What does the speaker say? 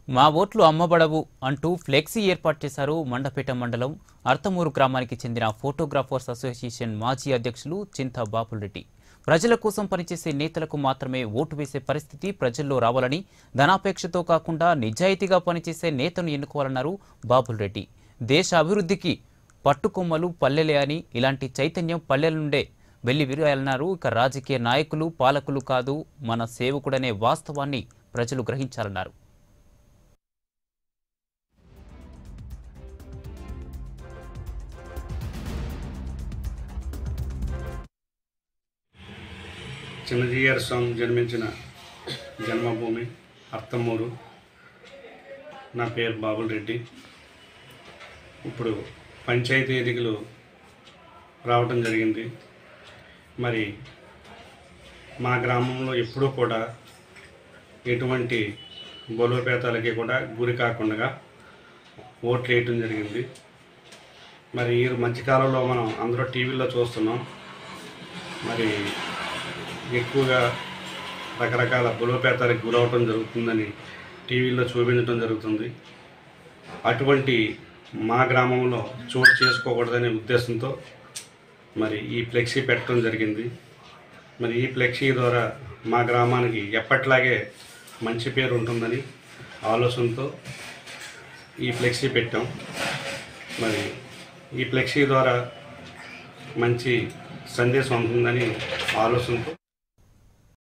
మా ఓట్లు అమ్మబడవు అంటూ ఫ్లెక్సీ ఏర్పాటు చేశారు మండపేట మండలం అర్తమూరు గ్రామానికి చెందిన ఫోటోగ్రాఫర్స్ అసోసియేషన్ మాజీ అధ్యక్షులు చింతా బాపులరెడ్డి. ప్రజల కోసం పనిచేసే నేతలకు మాత్రమే ఓటు వేసే పరిస్థితి ప్రజల్లో రావాలని, ధనాపేక్షతో కాకుండా నిజాయితీగా పనిచేసే నేతను ఎన్నుకోవాలన్నారు బాపులరెడ్డి. దేశ అభివృద్ధికి పట్టుకొమ్మలు పల్లెలే అని, ఇలాంటి చైతన్యం పల్లెల నుండే వెళ్లి విరాలన్నారు. ఇక రాజకీయ నాయకులు పాలకులు కాదు, మన సేవకుడనే వాస్తవాన్ని ప్రజలు గ్రహించాలన్నారు. చిన్నజీఆర్ స్వామి జన్మించిన జన్మభూమి అర్తమూరు. నా పేరు బాపులరెడ్డి. ఇప్పుడు పంచాయతీ ఎన్నికలు రావటం జరిగింది. మరి మా గ్రామంలో ఎప్పుడూ కూడా ఎటువంటి బలోపేతాలకి కూడా గురి కాకుండా ఓట్లు వేయటం జరిగింది. మరి ఈ మధ్యకాలంలో మనం అందరూ టీవీలో చూస్తున్నాం. మరి ఎక్కువగా రకరకాల బలోపేతాలకు గురవటం జరుగుతుందని టీవీలో చూపించడం జరుగుతుంది. అటువంటి మా గ్రామంలో చోటు చేసుకోకూడదనే ఉద్దేశంతో మరి ఈ ఫ్లెక్సీ పెట్టడం జరిగింది. మరి ఈ ఫ్లెక్సీ ద్వారా మా గ్రామానికి ఎప్పట్లాగే మంచి పేరు ఉంటుందని ఆలోచనతో ఈ ఫ్లెక్సీ పెట్టాం. మరి ఈ ఫ్లెక్సీ ద్వారా మంచి సందేశం ఉంటుందని ఆలోచనతో